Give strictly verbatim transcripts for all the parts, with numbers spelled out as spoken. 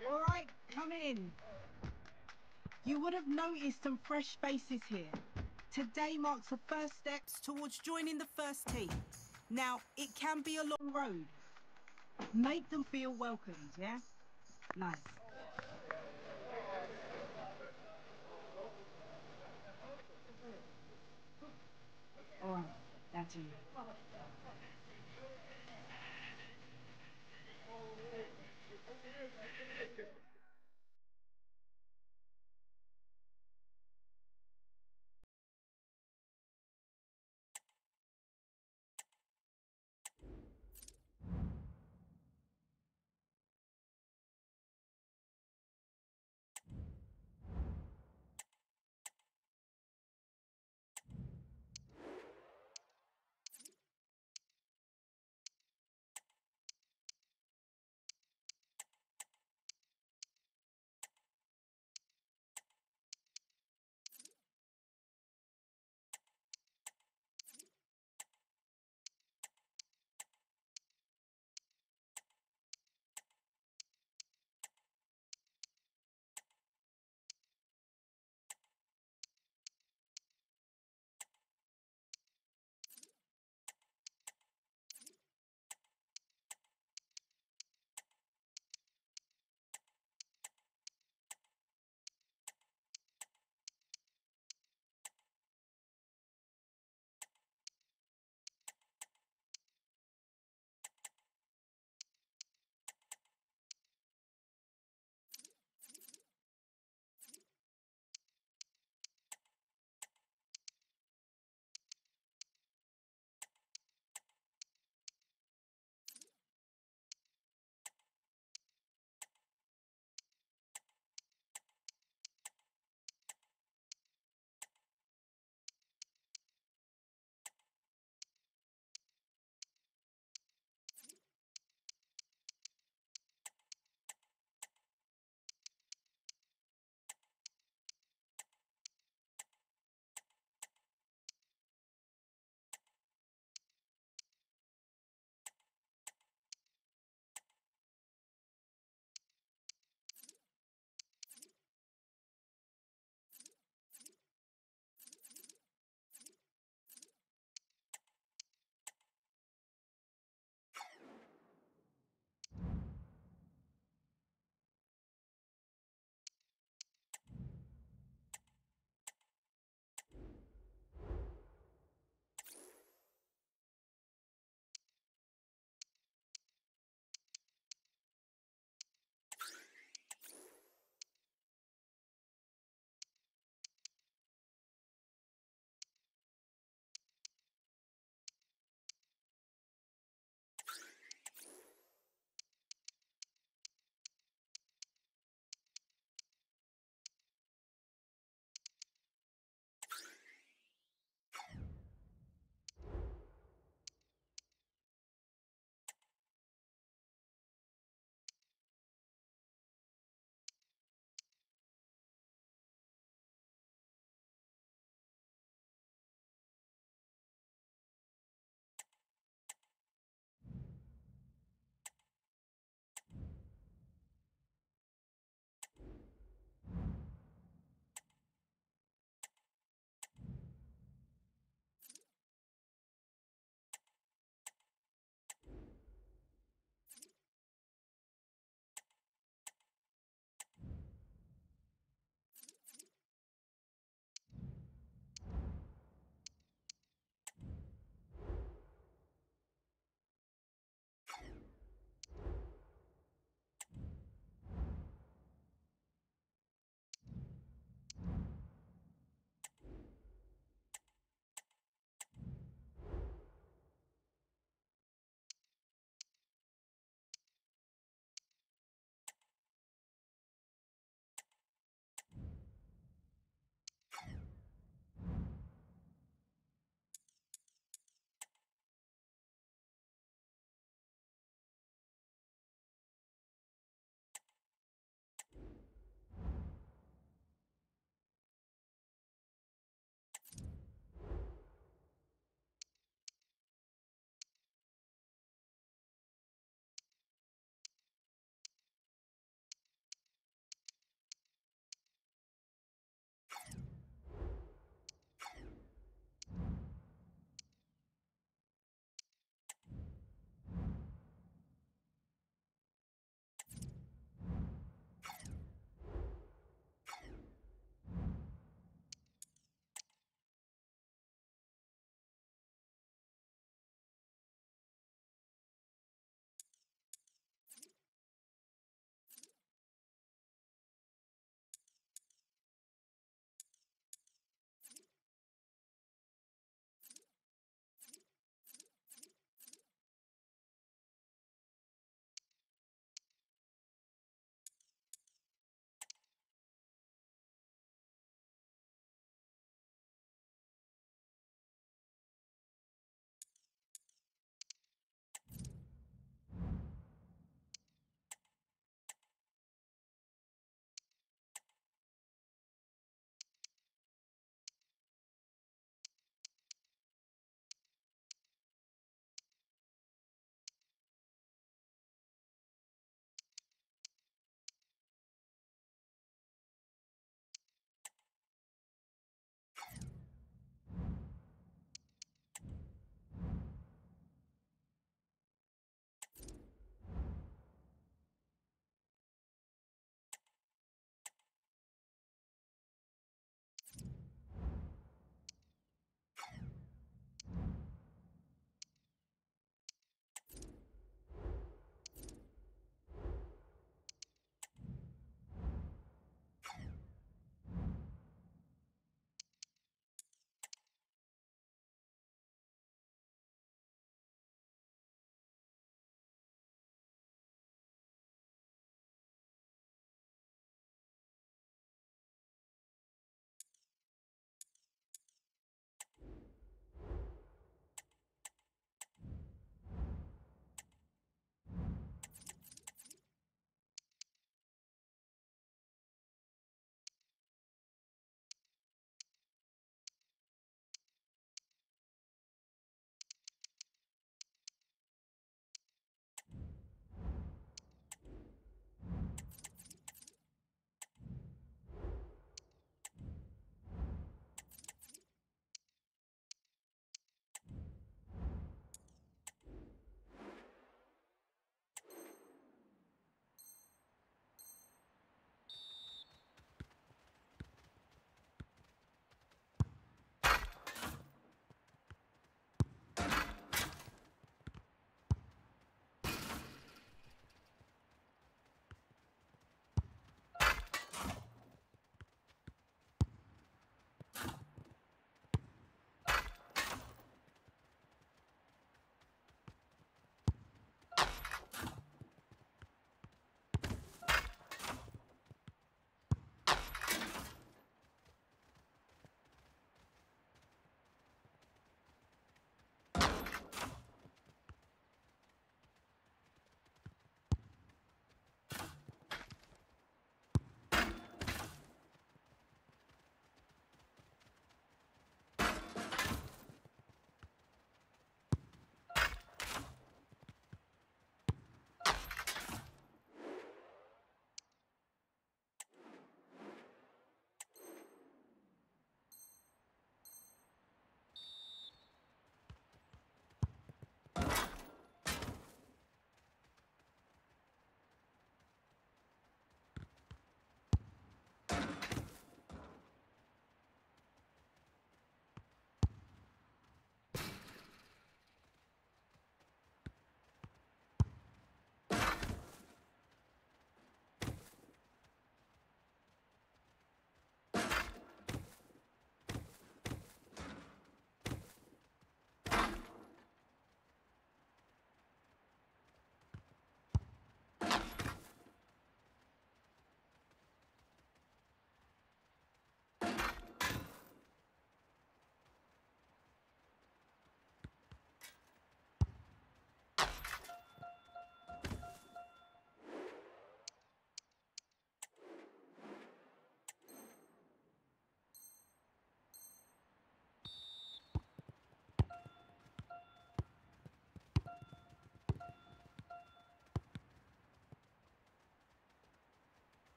All right, come in. You would have noticed some fresh faces here. Today marks the first steps towards joining the first team. Now, it can be a long road. Make them feel welcomed, yeah? Nice. All right, that's you.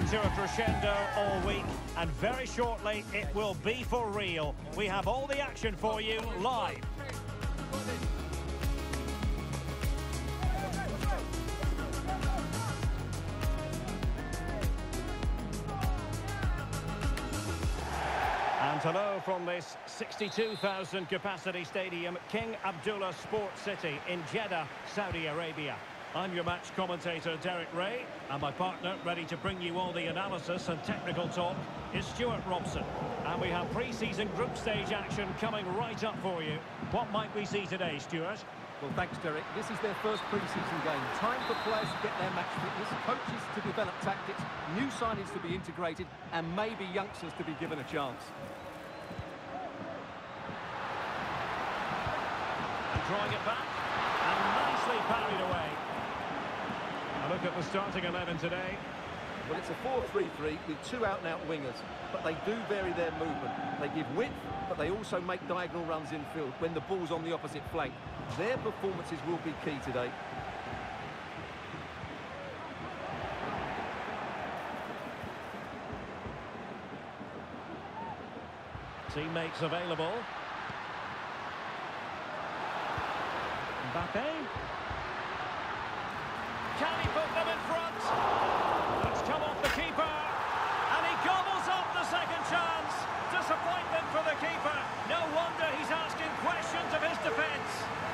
to a crescendo all week, and very shortly it will be for real. We have all the action for you live. And hello from this sixty-two thousand capacity stadium, King Abdullah Sports City in Jeddah, Saudi Arabia. I'm your match commentator, Derek Ray, and my partner, ready to bring you all the analysis and technical talk, is Stuart Robson. And we have pre-season group stage action coming right up for you. What might we see today, Stuart? Well, thanks, Derek. This is their first pre-season game. Time for players to get their match fitness, coaches to develop tactics, new signings to be integrated, and maybe youngsters to be given a chance. And drawing it back, and nicely parried away. A look at the starting eleven today. Well, it's a four three three with two out-and-out wingers, but they do vary their movement. They give width, but they also make diagonal runs infield when the ball's on the opposite flank. Their performances will be key today. Teammates available. Mbappe. Can he put them in front? It's come off the keeper. And he gobbles up the second chance. Disappointment for the keeper. No wonder he's asking questions of his defence.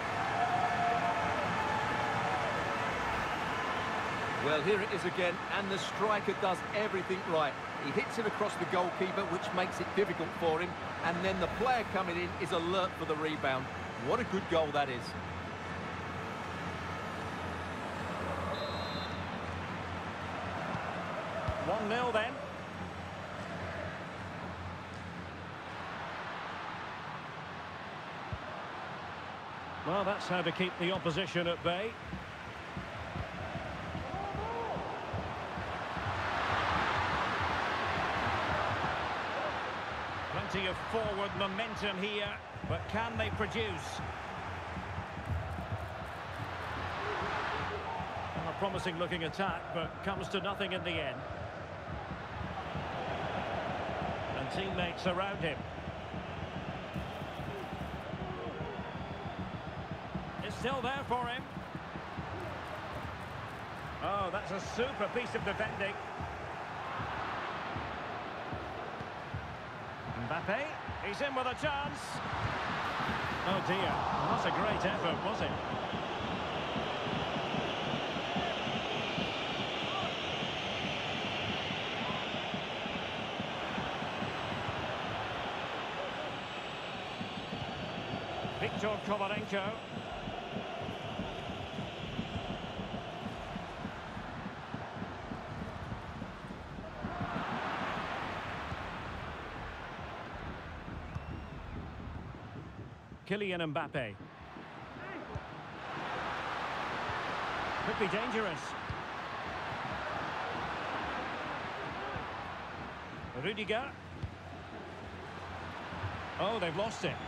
Well, here it is again, and the striker does everything right. He hits it across the goalkeeper, which makes it difficult for him. And then the player coming in is alert for the rebound. What a good goal that is. one nil then. Well, that's how to keep the opposition at bay. Plenty of forward momentum here, but can they produce? Well, a promising looking attack, but comes to nothing in the end. And teammates around him. It's still there for him. Oh, that's a super piece of defending. Mbappe, he's in with a chance. Oh dear, not a great effort, was it? Victor Kovalenko. Kylian Mbappe. Could be dangerous. Rudiger. Oh, they've lost it.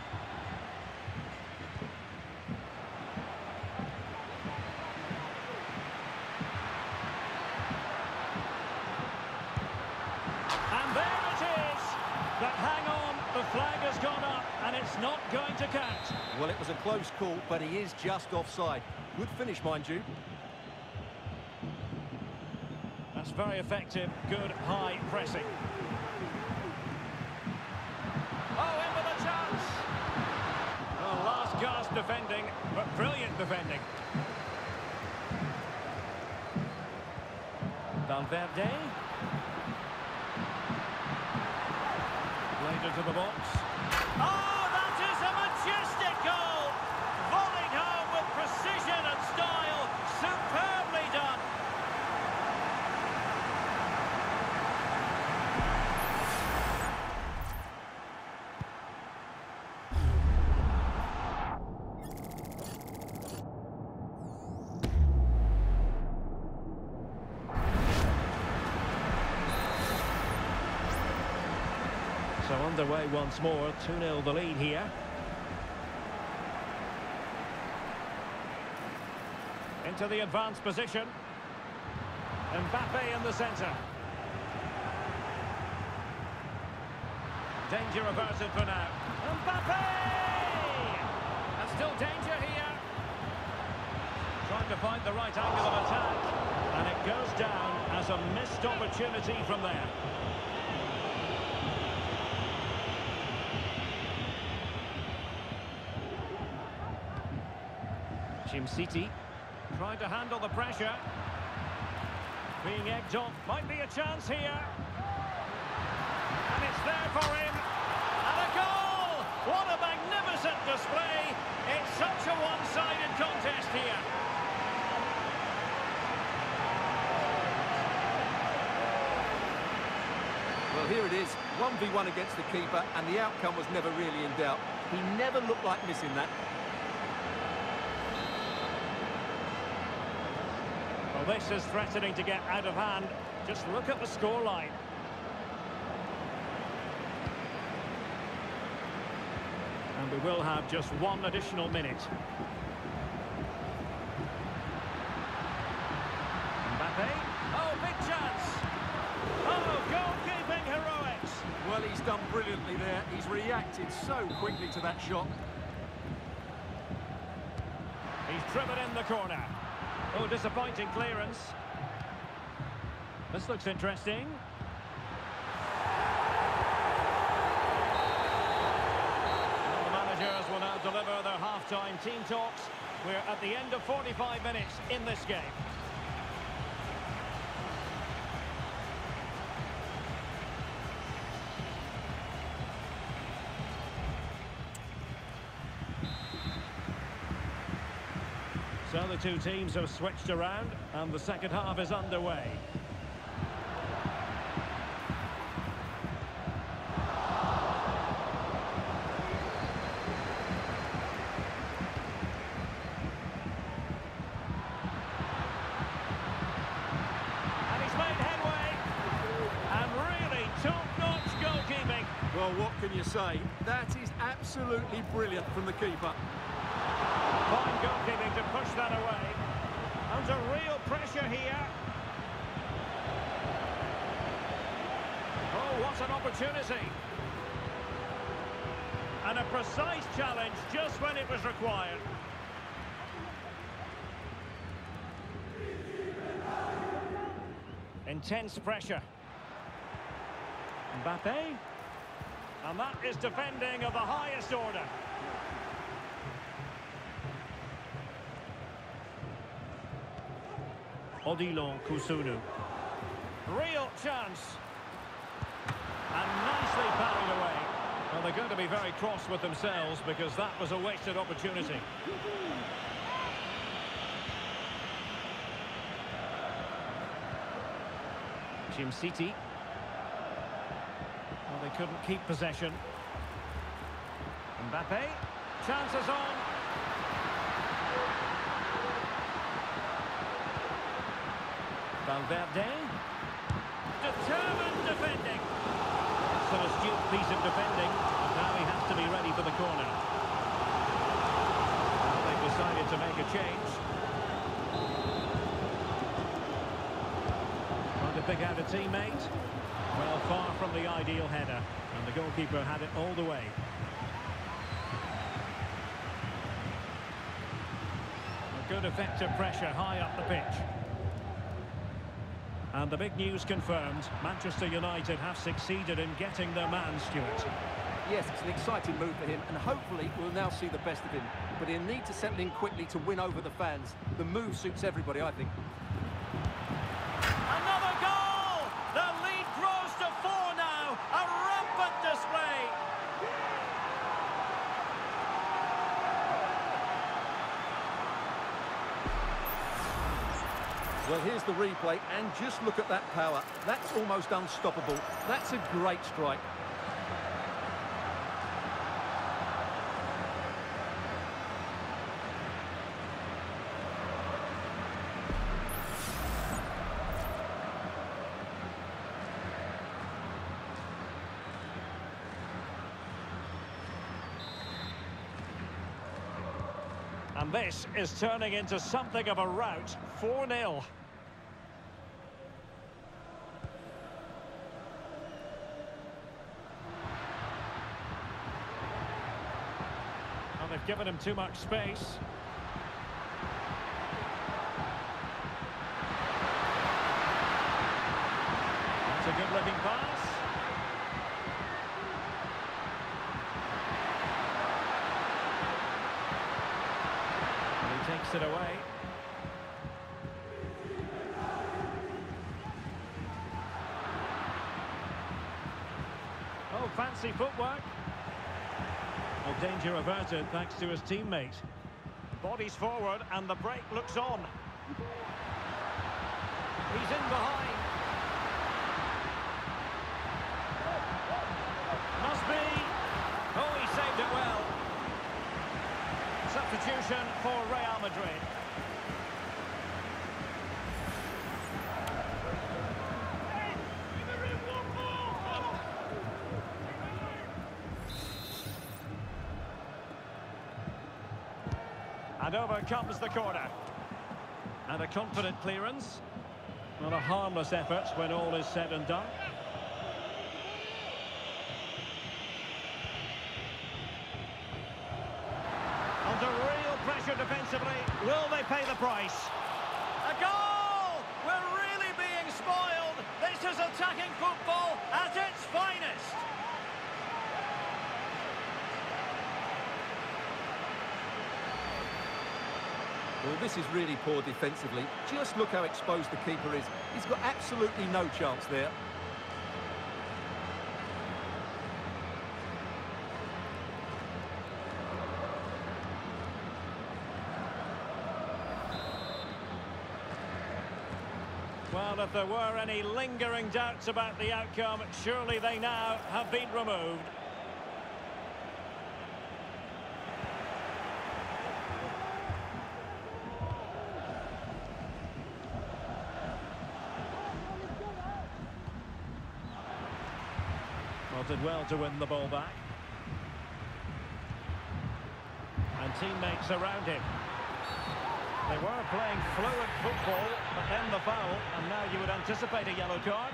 And there it is. But hang on, the flag has gone up. And it's not going to catch. Well, it was a close call, but he is just offside. Good finish, mind you. That's very effective. Good high pressing. Oh, in with a chance. Oh, last gasp defending, but brilliant defending. Valverde. Played into the box. Oh! Majestic goal! Volleyed home with precision and style. Superbly done. So underway once more, two nil the lead here. Into the advanced position. Mbappe in the centre. Danger averted for now. Mbappe! And still danger here. Trying to find the right angle of attack. And it goes down as a missed opportunity from there. City trying to handle the pressure. Being egged on. Might be a chance here. And it's there for him. And a goal! What a magnificent display. It's such a one-sided contest here. Well, here it is. one v one against the keeper, and the outcome was never really in doubt. He never looked like missing that. Well, this is threatening to get out of hand. Just look at the scoreline. And we will have just one additional minute. Mbappe. Oh, big chance. Oh, goalkeeping heroics. Well, he's done brilliantly there. He's reacted so quickly to that shot. He's driven in the corner. Oh, disappointing clearance. This looks interesting. Well, the managers will now deliver their half-time team talks. We're at the end of forty-five minutes in this game. So the two teams have switched around and the second half is underway. And he's made headway. And really top-notch goalkeeping. Well, what can you say? That is absolutely brilliant from the keeper. Fine goalkeeping to push that away. Under real pressure here. Oh, what an opportunity. And a precise challenge just when it was required. Intense pressure. Mbappe. And that is defending of the highest order. Odilon Kusunu. Real chance. And nicely parried away. Well, they're going to be very cross with themselves because that was a wasted opportunity. City. Well, they couldn't keep possession. Mbappe. Chances on. Valverde. Determined defending. It's an astute piece of defending. Now he has to be ready for the corner. Well, they've decided to make a change. Trying to pick out a teammate. Well, far from the ideal header. And the goalkeeper had it all the way. A good effective pressure high up the pitch. And the big news confirmed, Manchester United have succeeded in getting their man, Stuart. Yes, it's an exciting move for him, and hopefully we'll now see the best of him. But he'll need to settle in quickly to win over the fans. The move suits everybody, I think. Another goal! The lead grows to four now. A rampant display. Well, here's the replay, and just look at that power. That's almost unstoppable. That's a great strike. And this is turning into something of a rout. four nil. they've given him too much space. That's a good looking pass. And he takes it away. Oh, fancy footwork. Well, danger averted thanks to his teammate. Bodies forward and the break looks on. He's in behind. Must be. Oh, he saved it well. Substitution for Real Madrid. And over comes the corner. And a confident clearance. Not a harmless effort when all is said and done. Under real pressure defensively. Will they pay the price? A goal! We're really being spoiled. This is attacking football at its finest. Well, this is really poor defensively. Just look how exposed the keeper is. He's got absolutely no chance there. Well, if there were any lingering doubts about the outcome, surely they now have been removed. Well, did well to win the ball back. And teammates around him. They were playing fluid football, but then the foul, and now you would anticipate a yellow card.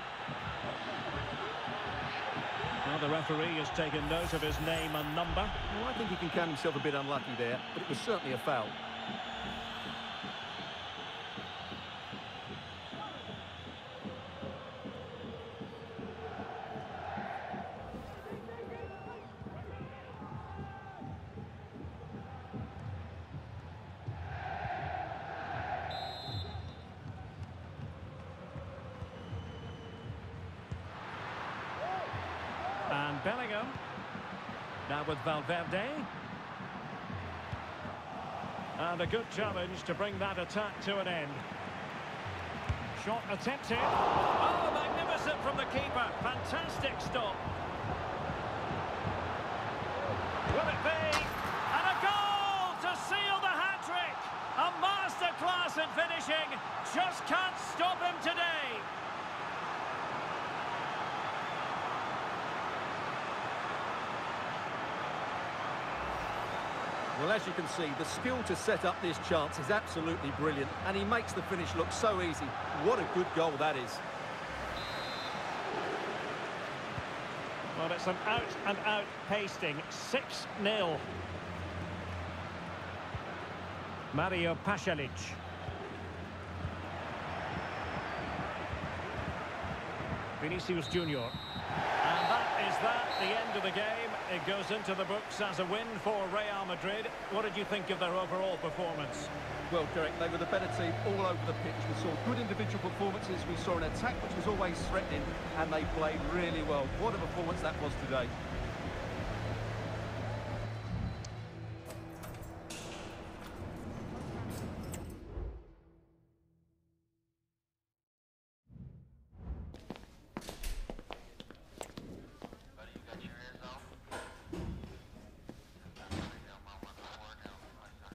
Well, the referee has taken note of his name and number. Well, I think he can count himself a bit unlucky there, but it was certainly a foul. And Bellingham. Now with Valverde. And a good challenge to bring that attack to an end. Shot attempted. Oh, magnificent from the keeper. Fantastic stop. Will it be? And a goal to seal the hat-trick. A masterclass in finishing. Just can't stop him today. Well, as you can see, the skill to set up this chance is absolutely brilliant, and he makes the finish look so easy. What a good goal that is. Well, it's an out-and-out pasting. six nil. Mario Pasalic. Vinicius Junior And that is that, the end of the game. It goes into the books as a win for Real Madrid. What did you think of their overall performance? Well, Derek, they were the better team all over the pitch. We saw good individual performances. We saw an attack which was always threatening, and they played really well. What a performance that was today.